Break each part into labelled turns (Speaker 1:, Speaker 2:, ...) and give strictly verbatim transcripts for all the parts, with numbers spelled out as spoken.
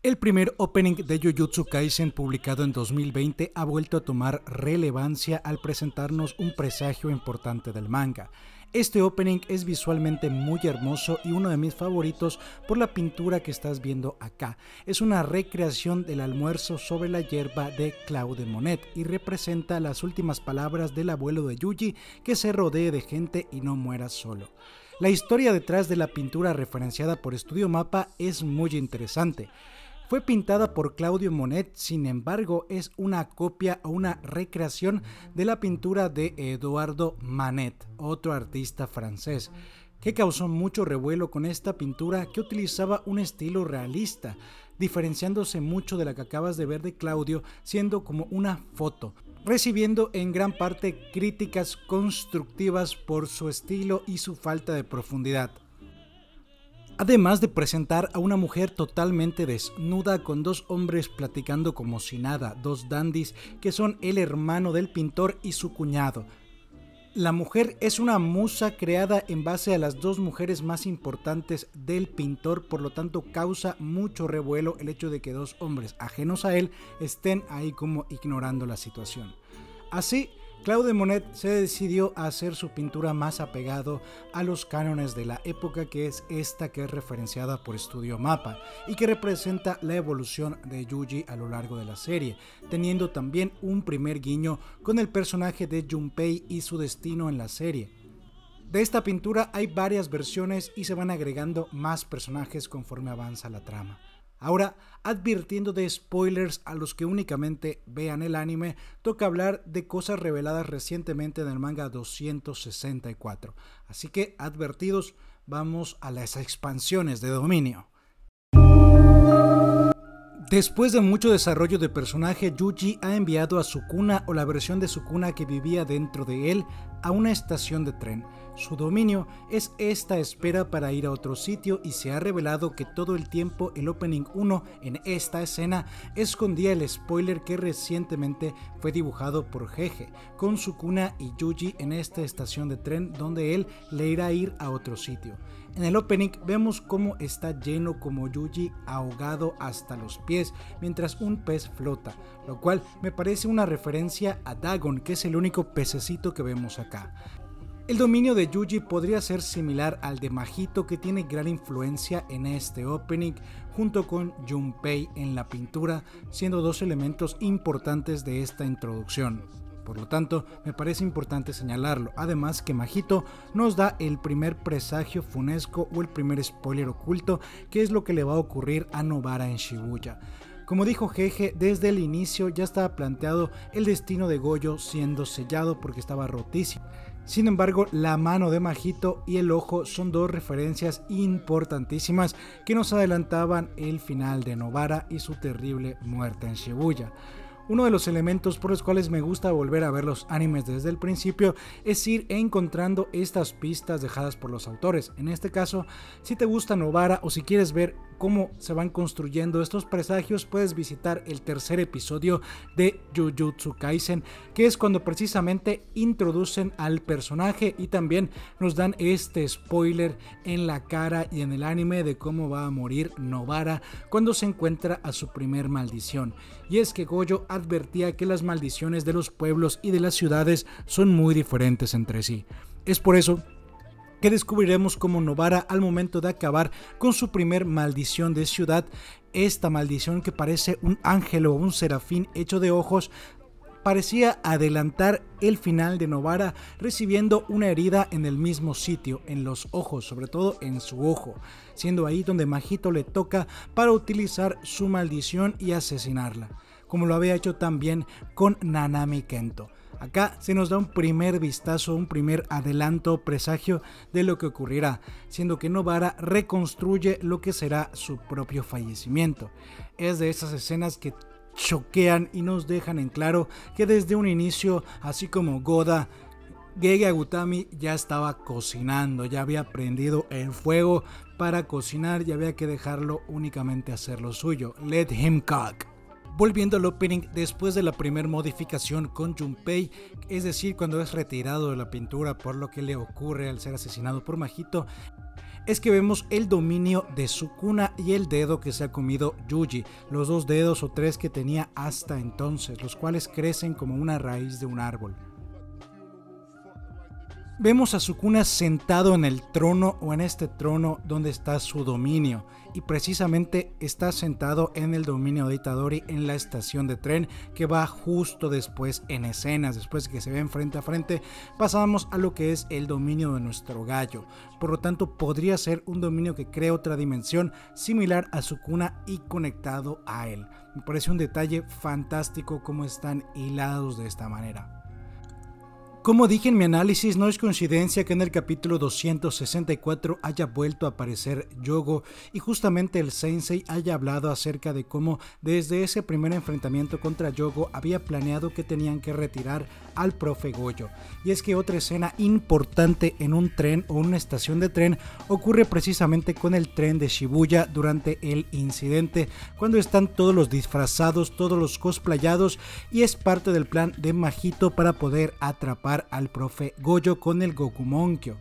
Speaker 1: El primer opening de Jujutsu Kaisen publicado en dos mil veinte ha vuelto a tomar relevancia al presentarnos un presagio importante del manga. Este opening es visualmente muy hermoso y uno de mis favoritos por la pintura que estás viendo acá. Es una recreación del almuerzo sobre la hierba de Claude Monet y representa las últimas palabras del abuelo de Yuji: que se rodee de gente y no muera solo. La historia detrás de la pintura referenciada por Studio Mappa es muy interesante. Fue pintada por Claude Monet, sin embargo es una copia o una recreación de la pintura de Eduardo Manet, otro artista francés, que causó mucho revuelo con esta pintura que utilizaba un estilo realista, diferenciándose mucho de la que acabas de ver de Claudio, siendo como una foto, recibiendo en gran parte críticas constructivas por su estilo y su falta de profundidad. Además de presentar a una mujer totalmente desnuda con dos hombres platicando como si nada, dos dandis que son el hermano del pintor y su cuñado. La mujer es una musa creada en base a las dos mujeres más importantes del pintor, por lo tanto causa mucho revuelo el hecho de que dos hombres ajenos a él estén ahí como ignorando la situación. Así, Claude Monet se decidió a hacer su pintura más apegado a los cánones de la época, que es esta que es referenciada por Studio Mappa y que representa la evolución de Yuji a lo largo de la serie, teniendo también un primer guiño con el personaje de Junpei y su destino en la serie. De esta pintura hay varias versiones y se van agregando más personajes conforme avanza la trama. Ahora, advirtiendo de spoilers a los que únicamente vean el anime, toca hablar de cosas reveladas recientemente en el manga doscientos sesenta y cuatro. Así que, advertidos, vamos a las expansiones de dominio. Después de mucho desarrollo de personaje, Yuji ha enviado a Sukuna, o la versión de Sukuna que vivía dentro de él, a una estación de tren. Su dominio es esta espera para ir a otro sitio y se ha revelado que todo el tiempo el Opening uno en esta escena escondía el spoiler que recientemente fue dibujado por Gege, con Sukuna y Yuji en esta estación de tren donde él le irá a ir a otro sitio. En el opening vemos cómo está lleno como Yuji, ahogado hasta los pies, mientras un pez flota, lo cual me parece una referencia a Dagon, que es el único pececito que vemos acá. El dominio de Yuji podría ser similar al de Mahito, que tiene gran influencia en este opening, junto con Junpei en la pintura, siendo dos elementos importantes de esta introducción. Por lo tanto, me parece importante señalarlo, además que Mahito nos da el primer presagio funesco o el primer spoiler oculto, que es lo que le va a ocurrir a Nobara en Shibuya. Como dijo Gege, desde el inicio ya estaba planteado el destino de Gojo siendo sellado porque estaba rotísimo. Sin embargo, la mano de Mahito y el ojo son dos referencias importantísimas que nos adelantaban el final de Nobara y su terrible muerte en Shibuya. Uno de los elementos por los cuales me gusta volver a ver los animes desde el principio es ir encontrando estas pistas dejadas por los autores. En este caso, si te gusta Nobara o si quieres ver cómo se van construyendo estos presagios, puedes visitar el tercer episodio de Jujutsu Kaisen, que es cuando precisamente introducen al personaje y también nos dan este spoiler en la cara y en el anime de cómo va a morir Nobara cuando se encuentra a su primer maldición. Y es que Gojo advertía que las maldiciones de los pueblos y de las ciudades son muy diferentes entre sí. Es por eso que descubriremos cómo Nobara, al momento de acabar con su primer maldición de ciudad, esta maldición que parece un ángel o un serafín hecho de ojos, parecía adelantar el final de Nobara, recibiendo una herida en el mismo sitio, en los ojos, sobre todo en su ojo, siendo ahí donde Mahito le toca para utilizar su maldición y asesinarla, como lo había hecho también con Nanami Kento. Acá se nos da un primer vistazo, un primer adelanto, presagio de lo que ocurrirá, siendo que Nobara reconstruye lo que será su propio fallecimiento. Es de esas escenas que choquean y nos dejan en claro que desde un inicio, así como Goda, Gege Agutami ya estaba cocinando, ya había prendido el fuego para cocinar y había que dejarlo únicamente hacer lo suyo. Let him cook. Volviendo al opening, después de la primera modificación con Junpei, es decir, cuando es retirado de la pintura por lo que le ocurre al ser asesinado por Mahito, es que vemos el dominio de Sukuna y el dedo que se ha comido Yuji, los dos dedos o tres que tenía hasta entonces, los cuales crecen como una raíz de un árbol. Vemos a Sukuna sentado en el trono o en este trono donde está su dominio, y precisamente está sentado en el dominio de Itadori en la estación de tren que va justo después en escenas. Después de que se ven frente a frente, pasamos a lo que es el dominio de nuestro gallo. Por lo tanto, podría ser un dominio que crea otra dimensión similar a Sukuna y conectado a él. Me parece un detalle fantástico cómo están hilados de esta manera. Como dije en mi análisis, no es coincidencia que en el capítulo doscientos sesenta y cuatro haya vuelto a aparecer Yogo y justamente el Sensei haya hablado acerca de cómo desde ese primer enfrentamiento contra Yogo había planeado que tenían que retirar al profe Gojo. Y es que otra escena importante en un tren o una estación de tren ocurre precisamente con el tren de Shibuya durante el incidente, cuando están todos los disfrazados, todos los cosplayados, y es parte del plan de Mahito para poder atrapar al profe Gojo con el Gokumonkyo.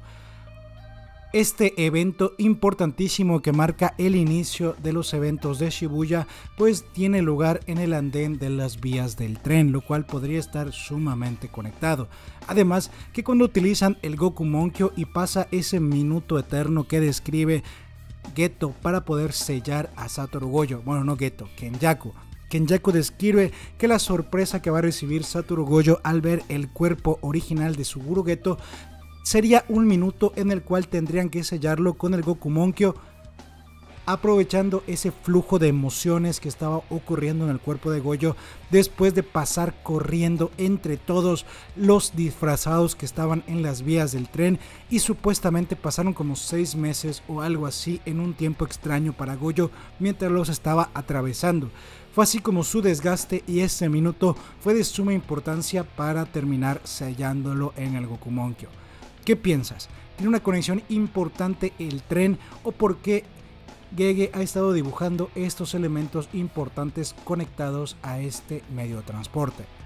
Speaker 1: Este evento importantísimo que marca el inicio de los eventos de Shibuya pues tiene lugar en el andén de las vías del tren, lo cual podría estar sumamente conectado. Además que cuando utilizan el Gokumonkyo y pasa ese minuto eterno que describe Geto para poder sellar a Satoru Gojo, bueno no Geto, Kenjaku, Kenjaku describe que la sorpresa que va a recibir Satoru Gojo al ver el cuerpo original de Suguru Geto sería un minuto en el cual tendrían que sellarlo con el Gokumonkyo, aprovechando ese flujo de emociones que estaba ocurriendo en el cuerpo de Gojo después de pasar corriendo entre todos los disfrazados que estaban en las vías del tren, y supuestamente pasaron como seis meses o algo así en un tiempo extraño para Gojo mientras los estaba atravesando. Fue así como su desgaste y ese minuto fue de suma importancia para terminar sellándolo en el Gokumonkyo. ¿Qué piensas? ¿Tiene una conexión importante el tren o por qué Gege ha estado dibujando estos elementos importantes conectados a este medio de transporte?